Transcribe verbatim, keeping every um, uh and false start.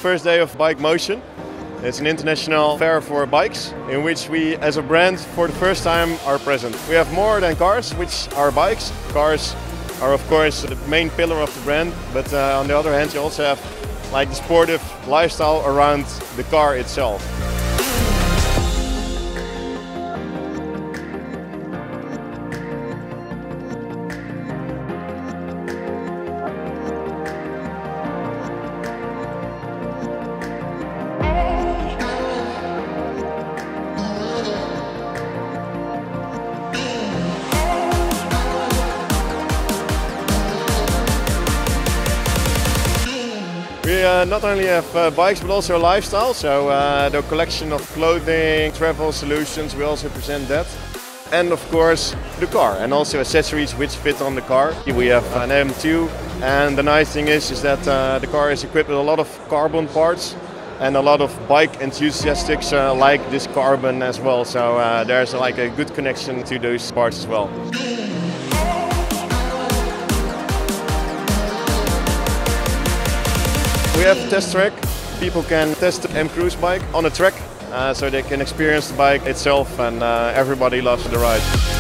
first day of Bike Motion. It's an international fair for bikes in which we as a brand for the first time are present. We have more than cars, which are bikes. Cars are of course the main pillar of the brand, but uh, on the other hand you also have like the sportive lifestyle around the car itself. We uh, not only have uh, bikes but also a lifestyle, so uh, the collection of clothing, travel solutions, we also present that. And of course the car and also accessories which fit on the car. We have an M two and the nice thing is, is that uh, the car is equipped with a lot of carbon parts and a lot of bike enthusiasts uh, like this carbon as well, so uh, there's like a good connection to those parts as well. We have a test track. People can test the M Cruise bike on a track, uh, so they can experience the bike itself, and uh, everybody loves the ride.